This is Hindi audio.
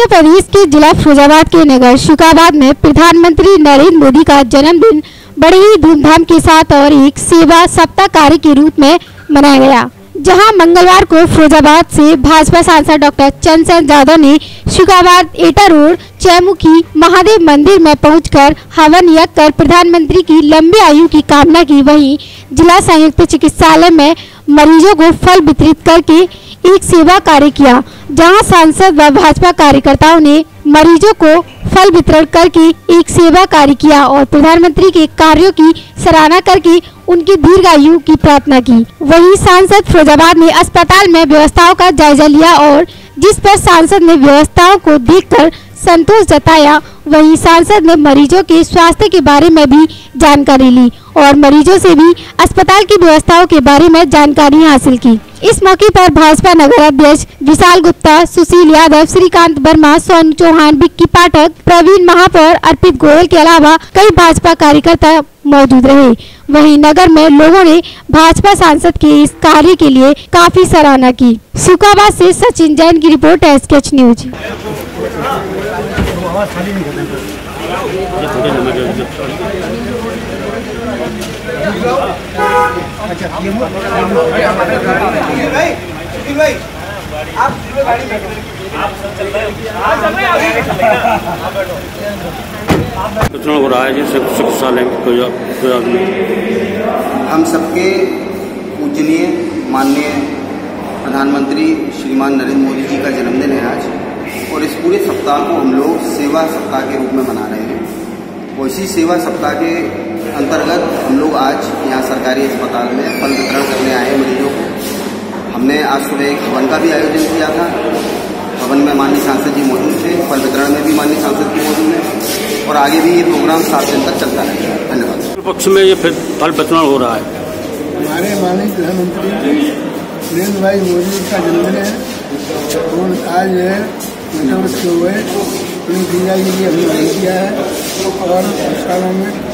उत्तर प्रदेश के जिला फिरोजाबाद के नगर शुकाबाद में प्रधानमंत्री नरेंद्र मोदी का जन्मदिन बड़े ही धूमधाम के साथ और एक सेवा सप्ताह कार्य के रूप में मनाया गया, जहां मंगलवार को फिरोजाबाद से भाजपा सांसद डॉक्टर चंद्रशेखर यादव ने शुकाबाद एटा रोड चयमुखी महादेव मंदिर में पहुंचकर हवन यज्ञ कर प्रधानमंत्री की लंबी आयु की कामना की। वहीं जिला संयुक्त चिकित्सालय में मरीजों को फल वितरित करके एक सेवा कार्य किया, जहां सांसद व भाजपा कार्यकर्ताओं ने मरीजों को फल वितरण करके एक सेवा कार्य किया और प्रधानमंत्री के कार्यों की सराहना करके उनकी दीर्घायु की प्रार्थना की। वहीं सांसद फिरोजाबाद ने अस्पताल में व्यवस्थाओं का जायजा लिया और जिस पर सांसद ने व्यवस्थाओं को देखकर संतोष जताया, वहीं सांसद ने मरीजों के स्वास्थ्य के बारे में भी जानकारी ली और मरीजों से भी अस्पताल की व्यवस्थाओं के बारे में जानकारी हासिल की। इस मौके पर भाजपा नगर अध्यक्ष विशाल गुप्ता, सुशील यादव, श्रीकांत वर्मा, सोनू चौहान, विक्की पाठक, प्रवीण महापौर, अर्पित गोयल के अलावा कई भाजपा कार्यकर्ता मौजूद रहे। वहीं नगर में लोगों ने भाजपा सांसद के इस कार्य के लिए काफी सराहना की। शुकाबाद से सचिन जैन की रिपोर्ट है, स्केच न्यूज। चुनाव हो रहा है जिससे चिकित्सालय हम सबके पूजनीय माननीय प्रधानमंत्री श्रीमान नरेंद्र मोदी जी का जन्मदिन है आज, और इस पूरे सप्ताह को हम लोग सेवा सप्ताह के रूप में मना रहे हैं। और इसी सेवा सप्ताह के अंतर्गत हम लोग आज यहाँ सरकारी अस्पताल में फल वितरण करने आए हैं मरीजों को। हमने आज सुबह एक हवन का भी आयोजन किया था। हवन में माननीय सांसद जी मौजूद थे, फल वितरण में भी माननीय सांसद जी मौजूद हैं और आगे भी ये प्रोग्राम 7 दिन तक चलता रहेगा। धन्यवाद। पक्ष में ये फल वितरण हो रहा है। हमारे माननीय प्रधानमंत्री नरेंद्र भाई मोदी का जन्मदिन है और आज है 90 वर्ष के हुए उन्हें दीर्घायु के लिए हमने किया है और अस्पतालों में